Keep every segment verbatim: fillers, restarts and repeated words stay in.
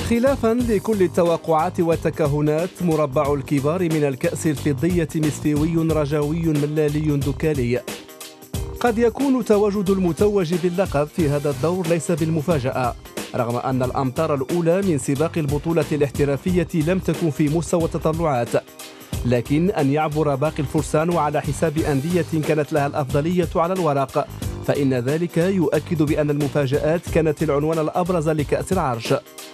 خلافا لكل التوقعات والتكهنات، مربع الكبار من الكأس الفضية مسفيوي رجاوي ملالي دكالي. قد يكون تواجد المتوج باللقب في هذا الدور ليس بالمفاجأة، رغم أن الأمتار الأولى من سباق البطولة الاحترافية لم تكن في مستوى التطلعات، لكن أن يعبر باقي الفرسان على حساب أندية كانت لها الأفضلية على الورق، فإن ذلك يؤكد بأن المفاجآت كانت العنوان الأبرز لكأس العرش.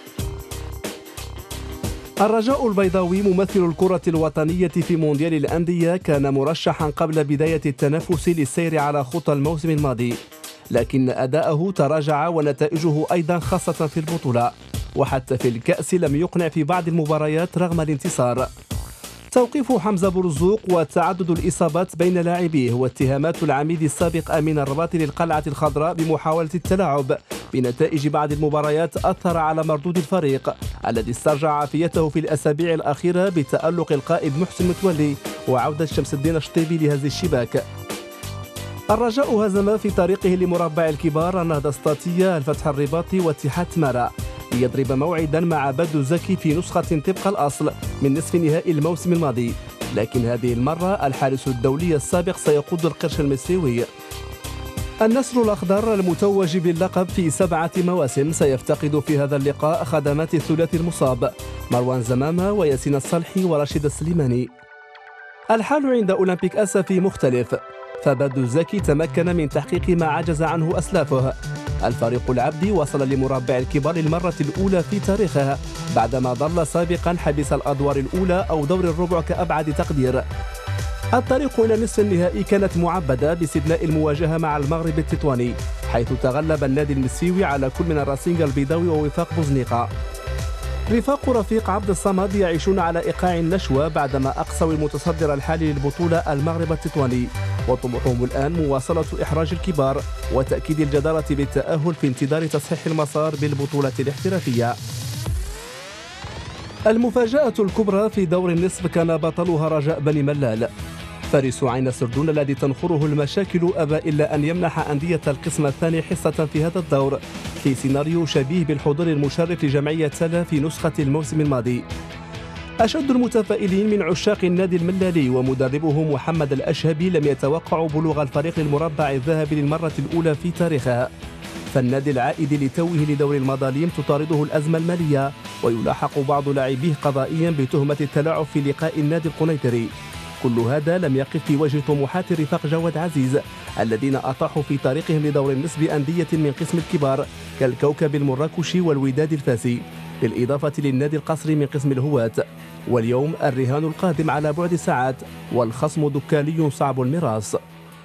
الرجاء البيضاوي ممثل الكرة الوطنية في مونديال الأندية كان مرشحا قبل بداية التنافس للسير على خطى الموسم الماضي، لكن أداءه تراجع ونتائجه أيضا خاصة في البطولة، وحتى في الكأس لم يقنع في بعض المباريات رغم الانتصار. توقيف حمزة برزوق وتعدد الإصابات بين لاعبيه واتهامات العميد السابق أمين الرباطي للقلعة الخضراء بمحاولة التلاعب بنتائج بعض المباريات أثر على مردود الفريق الذي استرجع عافيته في الأسابيع الأخيرة بتألق القائد محسن متولي وعودة شمس الدين الشطيبي لهز الشباك. الرجاء هزم في طريقه لمربع الكبار النهضة السطاتية، الفتح الرباطي واتحاد تمارا، ليضرب موعدا مع بدو زكي في نسخة طبق الأصل من نصف نهائي الموسم الماضي، لكن هذه المرة الحارس الدولي السابق سيقود القرش المسيوي. النسر الأخضر المتوج باللقب في سبعة مواسم سيفتقد في هذا اللقاء خدمات الثلاثي المصاب مروان زمامة وياسين الصلحي ورشيد السليماني. الحال عند أولمبيك أسفي مختلف، فبدو زكي تمكن من تحقيق ما عجز عنه أسلافه. الفريق العبدي وصل لمربع الكبار للمرة الأولى في تاريخها بعدما ظل سابقا حبس الأدوار الأولى أو دور الربع كأبعد تقدير. الطريق إلى نصف النهائي كانت معبدة باستثناء المواجهة مع المغرب التطواني، حيث تغلب النادي المسيوي على كل من الراسينغ البيضاوي ووفاق بوزنيقة. رفاق رفيق عبد الصمد يعيشون على إيقاع النشوة بعدما أقصوا المتصدر الحالي للبطولة المغرب التطواني، وطموحهم الآن مواصلة إحراج الكبار وتأكيد الجدارة بالتأهل في انتظار تصحيح المسار بالبطولة الاحترافية. المفاجأة الكبرى في دور النصف كان بطلها رجاء بني ملال. فارس عين سردون الذي تنخره المشاكل أبى إلا أن يمنح أندية القسم الثاني حصة في هذا الدور في سيناريو شبيه بالحضور المشرف لجمعية سلا في نسخة الموسم الماضي. أشد المتفائلين من عشاق النادي الملالي ومدربه محمد الأشهبي لم يتوقعوا بلوغ الفريق للمربع الذهبي للمرة الأولى في تاريخها، فالنادي العائد لتوه لدور المظالم تطارده الأزمة المالية، ويلاحق بعض لاعبيه قضائيا بتهمة التلاعب في لقاء النادي القنيطري. كل هذا لم يقف في وجه طموحات رفاق جواد عزيز الذين أطاحوا في طريقهم لدور النصف أندية من قسم الكبار كالكوكب المراكشي والوداد الفاسي، بالإضافة للنادي القصري من قسم الهواة. واليوم الرهان القادم على بعد ساعات والخصم دكالي صعب المراس.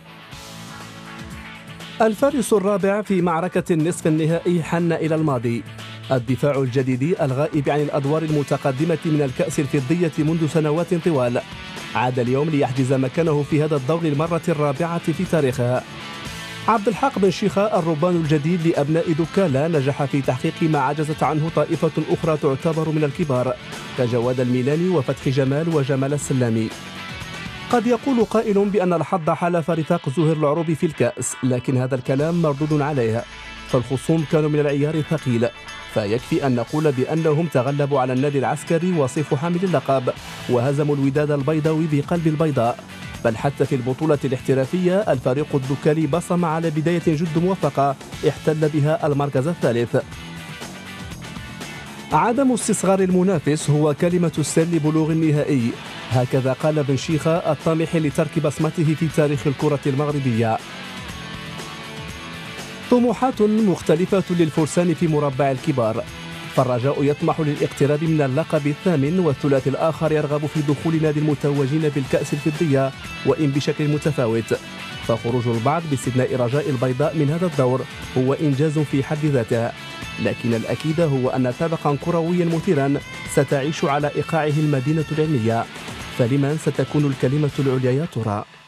الفارس الرابع في معركة النصف النهائي حن إلى الماضي، الدفاع الجديد الغائب عن الأدوار المتقدمة من الكأس الفضية منذ سنوات طوال عاد اليوم ليحجز مكانه في هذا الدور للمرة الرابعة في تاريخها. عبد الحق بن شيخة الربان الجديد لأبناء دكالا نجح في تحقيق ما عجزت عنه طائفة أخرى تعتبر من الكبار كجواد الميلاني وفتحي جمال وجمال السلامي. قد يقول قائل بأن الحظ حالف رفاق زهير العروبي في الكأس، لكن هذا الكلام مردود عليه، فالخصوم كانوا من العيار الثقيل، فيكفي أن نقول بأنهم تغلبوا على النادي العسكري وصيف حامل اللقب وهزموا الوداد البيضاوي بقلب البيضاء. بل حتى في البطولة الاحترافية الفريق الدكالي بصم على بداية جد موفقة احتل بها المركز الثالث. عدم استصغار المنافس هو كلمة السر لبلوغ النهائي، هكذا قال بن شيخة الطامح لترك بصمته في تاريخ الكرة المغربية. طموحات مختلفة للفرسان في مربع الكبار، فالرجاء يطمح للاقتراب من اللقب الثامن، والثلاثي الآخر يرغب في دخول نادي المتوجين بالكأس الفضية وإن بشكل متفاوت. فخروج البعض باستثناء رجاء البيضاء من هذا الدور هو إنجاز في حد ذاته، لكن الأكيد هو أن سابقا كرويا مثيرا ستعيش على إيقاعه المدينة العلمية، فلمن ستكون الكلمة العليا يا ترى؟